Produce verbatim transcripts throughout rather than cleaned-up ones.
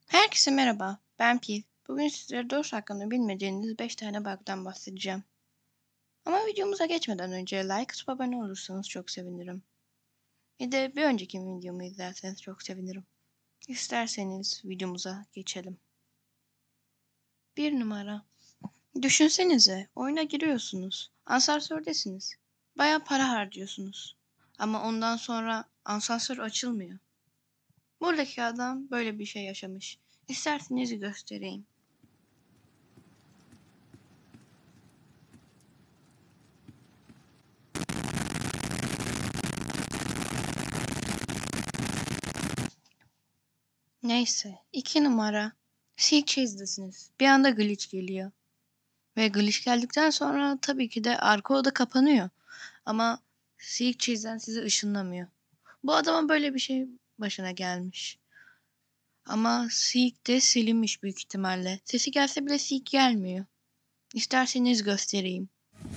Herkese merhaba, ben Pil. Bugün sizlere Doors hakkında bilmediğiniz beş tane bug'dan bahsedeceğim. Ama videomuza geçmeden önce like atıp abone olursanız çok sevinirim. Bir de bir önceki videomu izlerseniz çok sevinirim. İsterseniz videomuza geçelim. Bir numara. Düşünsenize, oyuna giriyorsunuz. Asansördesiniz. Bayağı para harcıyorsunuz. Ama ondan sonra asansör açılmıyor. Buradaki adam böyle bir şey yaşamış. İsterseniz göstereyim. Neyse. iki numara. Sea Chase'desiniz. Bir anda glitch geliyor. Ve glitch geldikten sonra tabii ki de arka oda kapanıyor. Ama Sea Chase'den sizi ışınlamıyor. Bu adama böyle bir şey başına gelmiş. Ama Seek de silinmiş büyük ihtimalle. Sesi gelse bile Seek gelmiyor. İsterseniz göstereyim.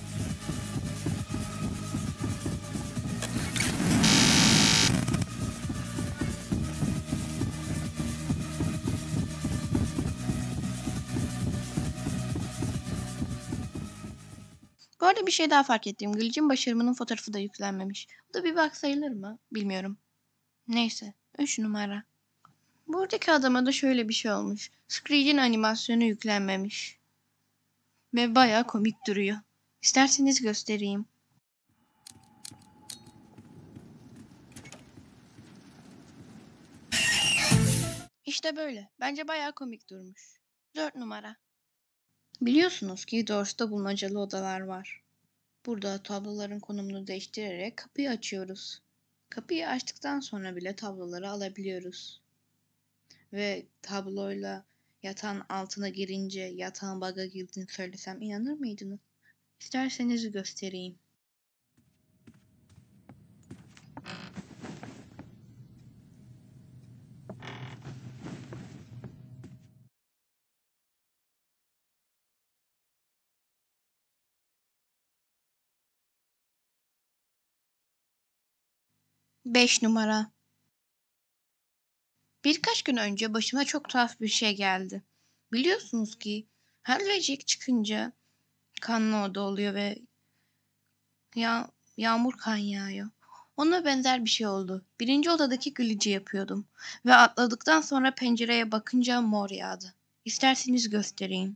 Bu arada bir şey daha fark ettim. Glitch'in başarımının fotoğrafı da yüklenmemiş. Bu da bir bug sayılır mı? Bilmiyorum. Neyse. üç numara. Buradaki adama da şöyle bir şey olmuş. Screech'in animasyonu yüklenmemiş. Ve bayağı komik duruyor. İsterseniz göstereyim. İşte böyle. Bence bayağı komik durmuş. dört numara. Biliyorsunuz ki Doors'ta bulmacalı odalar var. Burada tabloların konumunu değiştirerek kapıyı açıyoruz. Kapıyı açtıktan sonra bile tabloları alabiliyoruz. Ve tabloyla yatağın altına girince yatağın bug'a girdiğini söylesem inanır mıydınız? İsterseniz göstereyim. beş numara. Birkaç gün önce başıma çok tuhaf bir şey geldi. Biliyorsunuz ki her Recep çıkınca kanlı oda oluyor ve ya yağmur kan yağıyor. Ona benzer bir şey oldu. Birinci odadaki glitch'i yapıyordum. Ve atladıktan sonra pencereye bakınca mor yağdı. İsterseniz göstereyim.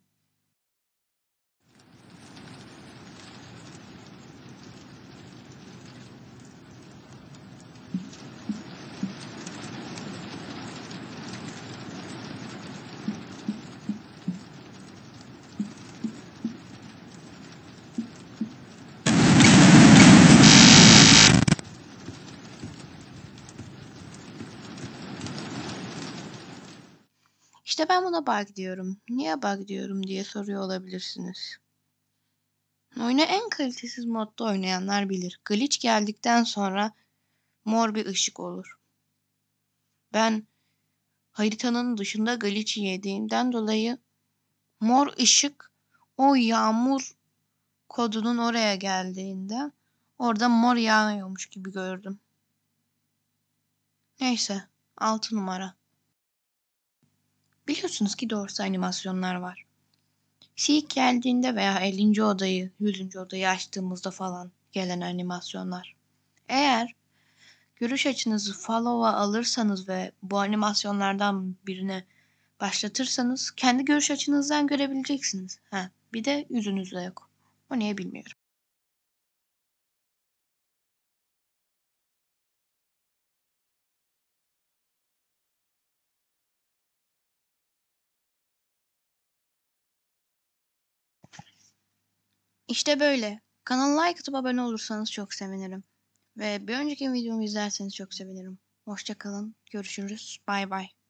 İşte ben buna bug diyorum. Niye bug diyorum diye soruyor olabilirsiniz. Oyunu en kalitesiz modda oynayanlar bilir. Glitch geldikten sonra mor bir ışık olur. Ben haritanın dışında glitch yediğinden dolayı mor ışık o yağmur kodunun oraya geldiğinde orada mor yağıyormuş gibi gördüm. Neyse, altı numara. Biliyorsunuz ki doğrusu animasyonlar var. Seek geldiğinde veya ellinci odayı, yüzüncü odayı açtığımızda falan gelen animasyonlar. Eğer görüş açınızı follow'a alırsanız ve bu animasyonlardan birine başlatırsanız kendi görüş açınızdan görebileceksiniz. Ha, bir de yüzünüzde yok. O niye bilmiyorum. İşte böyle. Kanala like atıp abone olursanız çok sevinirim. Ve bir önceki videomu izlerseniz çok sevinirim. Hoşça kalın. Görüşürüz. Bay bay.